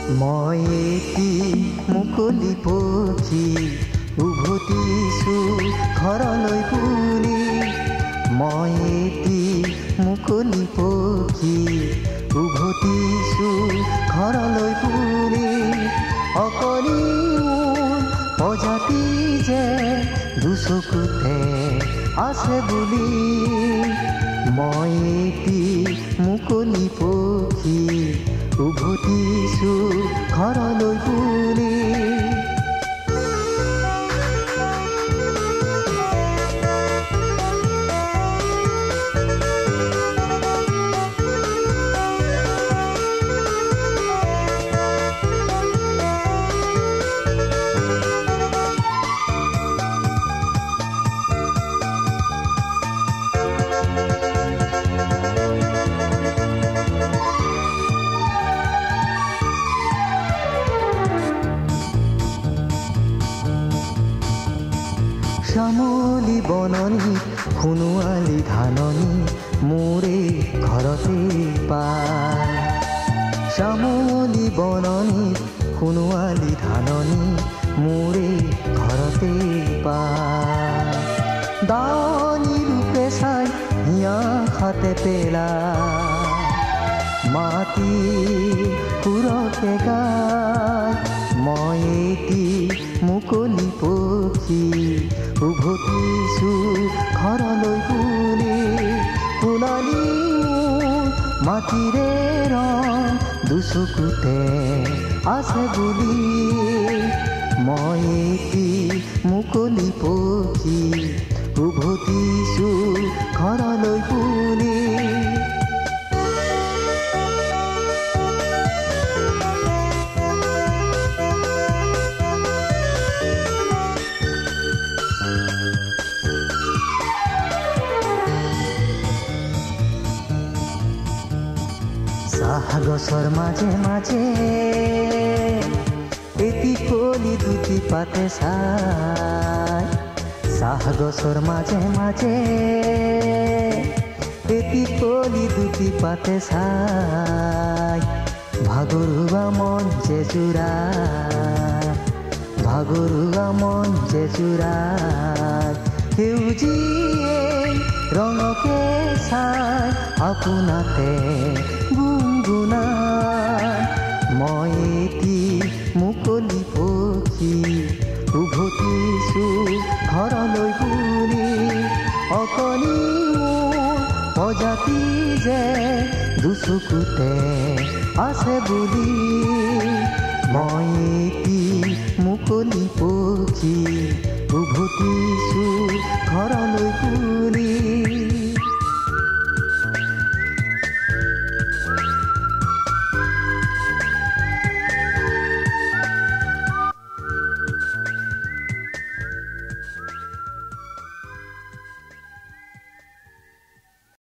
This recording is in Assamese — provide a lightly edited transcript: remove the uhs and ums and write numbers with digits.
মই এটি মুকলি পক্ষী উভতিছো ঘৰলৈ বুলি। মই এটি মুকলি পক্ষী উভতিছো ঘৰলৈ বুলি। অকলি মোৰ প্ৰজাতি যে দুচকুতে আছে বুলি। মই এটি মুকলি পক্ষী উভতিছো ঘৰলৈ বুলি। শ্যামলী বননি সোণোৱালী ধাননি মোৰে ঘৰতে পায়। শ্যামলী বননি সোণোৱালী ধাননি মোৰে ঘৰতে পায়। দাৱনী ৰূপে চাই হিয়া হাতে পেলাই মাটি সুৰকে গায়। মই এটি মুকলি পক্ষী উভতিছো ঘৰলৈ বুলি। সোণালী মাটিৰে ৰং দুচকুতে আছে বুলি। মই এটি মুকলি পক্ষী উভতিছো ঘৰলৈ বুলি। চাহ গছৰ মাজে মাজে এটি কলি দুটি পাতে চাই। চাহ গছৰ মাজে মাজে এটি কলি দুটি পাতে চাই। ভাগৰুৱা মন যে জোৰা, ভাগৰুৱা মন যে জোৰা। সেউজীয়ে ৰঙকে চাই আপোনাতে গুণগুণাই। মই এটি মুকলি পক্ষী উভতিছো ঘৰলৈ বুলি। অকলি মোৰ প্ৰজাতি যে দুচকুতে আছে বুলি। মই এটি মুকলি পক্ষী উভতিছো ঘৰলৈ বুলি।